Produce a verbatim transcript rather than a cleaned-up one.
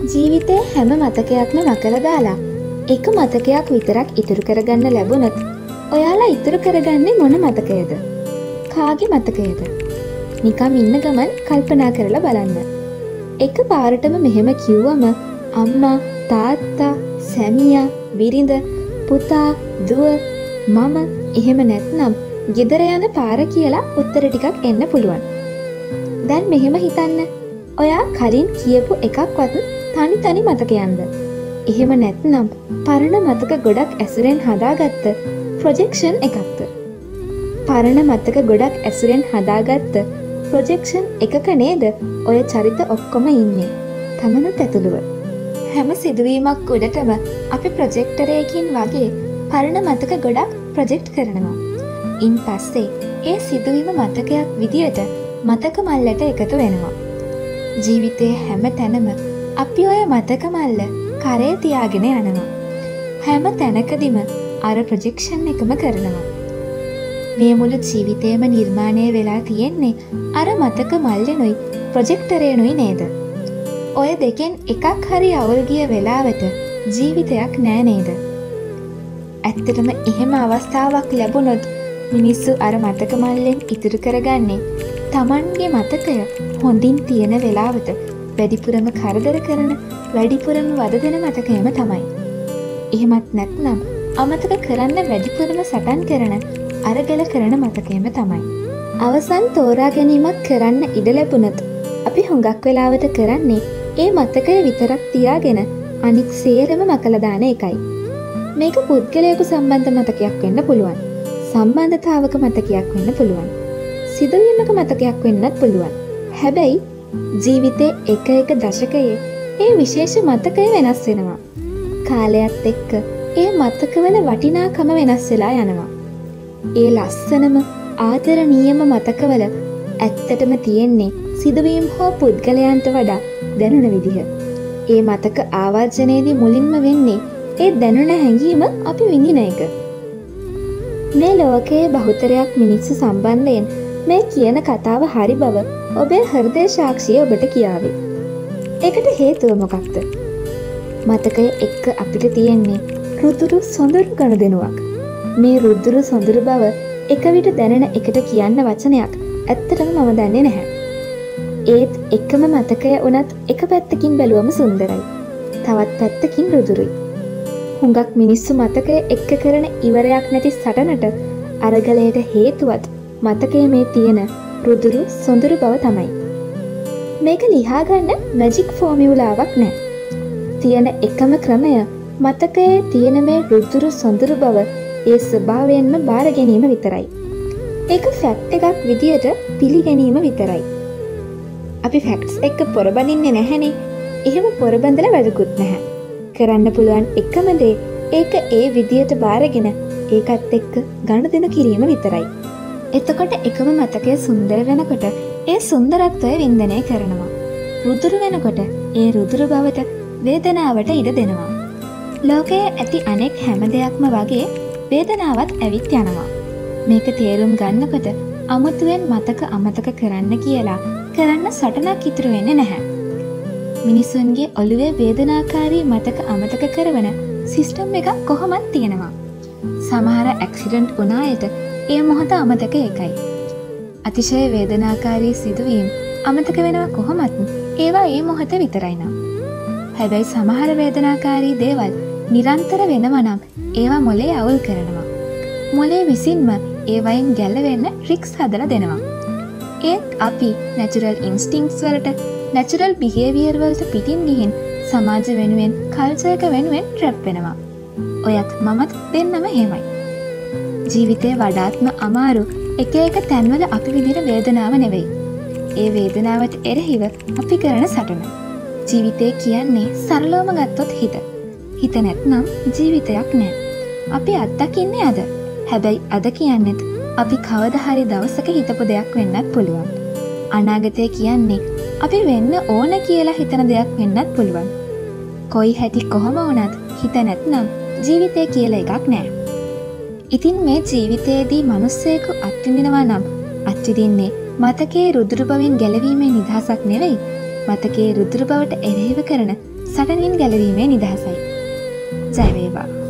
ජීවිතේ හැම මතකයක්ම නකලා දාලා එක මතකයක් විතරක් ඉතුරු කරගන්න ලැබුණොත් ඔයාලා ඉතුරු කරගන්නේ මොන මතකයද? කාගේ මතකයද? නිකම් ඉන්න ගමන් කල්පනා කරලා බලන්න. එක පාරටම මෙහෙම කිව්වම අම්මා, තාත්තා, සැමියා, බිරිඳ, පුතා, දුව, මම එහෙම නැත්නම් ගෙදර යන පාර කියලා උත්තර ටිකක් එන්න පුළුවන්. දැන් මෙහෙම හිතන්න. ඔයා කලින් කියපු එකක්වත් තනි තනි මතකයන්ද? එහෙම නැත්නම් පරණ මතක ගොඩක් ඇසුරෙන් හදාගත්ත ප්‍රොජෙක්ෂන් එකක්ද? පරණ මතක ගොඩක් ඇසුරෙන් හදාගත්ත ප්‍රොජෙක්ෂන් එකක නේද ඔය චරිත ඔක්කොම ඉන්නේ, තමනුත් ඇතුළුව. හැම සිදුවීමක් උඩටම අපි ප්‍රොජෙක්ටරයකින් වගේ පරණ මතක ගොඩක් ප්‍රොජෙක්ට් කරනවා. ඉන් පස්සේ ඒ සිදුවීම මතකයක් විදියට මතක මල්ලට එකතු වෙනවා. ජීවිතයේ හැම තැනම අපි ඔය මතක මල්ල කරේ තියාගෙන යනවා. හැම තැනකදීම අර ප්‍රොජෙක්ෂන් එකම කරනවා. මේ මුළු ජීවිතේම නිර්මාණය වෙලා තියෙන්නේ අර මතක මල්ලෙනුයි ප්‍රොජෙක්ටරේනුයි නේද? ඔය දෙකෙන් එකක් හරි අවුල් ගිය වෙලාවට ජීවිතයක් නෑ නේද? ඇත්තටම එහෙම අවස්ථාවක් ලැබුණොත් මිනිස්සු අර මතක මල්ලෙන් ඉතුරු කරගන්නේ තමන්ගේ මතකය හොඳින් තියෙන වෙලාවට වැඩිපුරම කරදර කරන, වැඩිපුරම වද දෙන මතකයම තමයි. එහෙමත් නැත්නම් අමතක කරන්න වැඩිපුරම සටන් කරන, අරගල කරන මතකයම තමයි. අවසන් තෝරා ගැනීමක් කරන්න ඉඩ ලැබුණොත් අපි හුඟක් වෙලාවට කරන්නේ ඒ මතකය විතරක් තියාගෙන අනික් සේරම මකලා දාන එකයි. මේක පුද්ගලයෙකු සම්බන්ධ මතකයක් වෙන්න පුළුවන්. සම්බන්ධතාවක මතකයක් වෙන්න පුළුවන්. සිදුවීමක මතකයක් වෙන්නත් පුළුවන්. හැබැයි ජීවිතේ එක එක දශකයේ ඒ විශේෂ මතකය වෙනස් වෙනවා. කාලයත් එක්ක ඒ මතකවල වටිනාකම වෙනස් වෙලා යනවා. ඒ ලස්සනම ආදරණීයම මතකවල ඇත්තටම තියෙන්නේ සිදුවීම් හෝ පුද්ගලයන්ට වඩා දැනුණ විදිහ. ඒ මතක ආවර්ජනයේදී මුලින්ම වෙන්නේ ඒ දැනුණ හැඟීම අපි විඳින එක. මේ ලෝකයේ බහුතරයක් මිනිස්සු සම්බන්ධයෙන් මේ කියන කතාව හරි බව ඔබේ හෘදය සාක්ෂිය ඔබට කියාවේ. ඒකට හේතුව මොකක්ද? මතකය එක්ක අපිට තියෙන්නේ රුදුරු සොඳුරු ගනුදෙනුවක්. මේ රුදුරු සොඳුරු බව එක විට දැනෙන එකට කියන්න වචනයක් ඇත්තටම මම දන්නේ නැහැ. ඒත් එකම මතකය වුණත් එක පැත්තකින් බැලුවම සුන්දරයි. තවත් පැත්තකින් රුදුරුයි. හුඟක් මිනිස්සු මතකය එක්ක කරන ඉවරයක් නැති සටනට අරගලයට හේතුවත් මතකයේ මේ තියෙන රුදුරු සොඳුරු බව තමයි. මේක ලියා ගන්න මැජික් ෆෝමියුලාවක් නෑ. තියෙන එකම ක්‍රමය මතකයේ තියෙන මේ රුදුරු සොඳුරු බව ඒ ස්වභාවයෙන්ම බාර ගැනීම විතරයි. ඒක ෆැක්ට් එකක් විදියට පිළිගැනීම විතරයි. අපි ෆැක්ට්ස් එක්ක පොරබදින්නේ නැහැනේ. එහෙම පොරබඳලා වැඩකුත් නැහැ. කරන්න පුළුවන් එකම දේ ඒක ඒ විදියට බාරගෙන ඒකත් එක්ක ගනුදෙනු කිරීම විතරයි. එතකොට එකම මතකය සුන්දර වෙනකොට ඒ සුන්දරත්වය වින්දනය කරනවා. රුදුරු වෙනකොට ඒ රුදුරු බවට වේදනාවට ඉඩ දෙනවා. ලෝකයේ ඇති අනෙක් හැම දෙයක්ම වගේ වේදනාවත් ඇවිත් යනවා. මේක තේරුම් ගන්නකොට අමුතුවෙන් මතක අමතක කරන්න කියලා කරන්න සටනක් ඉතුරු වෙන්නේ නැහැ. මිනිසුන්ගේ ඔළුවේ වේදනාකාරී මතක අමතක කරවන සිස්ටම් එකක් කොහොමත් තියෙනවා. සමහර ඇක්සිඩන්ට් වුණ අයට ඒ මොහොත අමතක එකයි. අතිශය වේදනාකාරී සිදුවීම් අමතක වෙනවා කොහොමත් ඒවා ඒ මොහොත විතරයි නම්. හැබැයි සමහර වේදනාකාරී දේවල් නිරන්තර වෙනවා නම් ඒවා මොලේ අවුල් කරනවා. මොලේ විසින්ම ඒවයින් ගැලවෙන්න ට්‍රික්ස් හදලා දෙනවා. ඒත් අපි නැචරල් ඉන්ස්ටින්ක්ට්ස් වලට, නැචරල් බිහේවියර් වලට පිටින් ගිහින් සමාජ වෙනුවෙන්, කල්චර් එක වෙනුවෙන් ට්‍රැප් වෙනවා. ඔයත් මමත් දෙන්නම එහෙමයි. ජීවිතේ වඩාත්ම අමාරු එක එක තැන්වල අපි විඳින වේදනාව නෙවෙයි. ඒ වේදනාවට එරෙහිව අපි කරන සටන. ජීවිතේ කියන්නේ සරලවම ගත්තොත් හිත. හිත නැත්නම් ජීවිතයක් නෑ. අපි අත්දකින්නේ අද. හැබැයි අද කියන්නෙත් අපි කවදා හරි දවසක හිතපු දෙයක් වෙන්නත් පුළුවන්. අනාගතය කියන්නේ අපි වෙන්න ඕන කියලා හිතන දෙයක් වෙන්නත් පුළුවන්. කොයි හැටි කොහොම වුණත් හිත නැත්නම් ජීවිතය කියලා එකක් නෑ. ඉතින් මේ ජීවිතයේදී මිනිස්සෙකු අත්විඳිනවා නම් අත්විඳින්නේ මතකයේ රුදුරු බවෙන් ගැලවීමේ නිදහසක් නෙවෙයි. මතකයේ රුදුරු බවට එරෙහිව කරන සටනින් ගැලවීමේ නිදහසයි. ජය වේවා.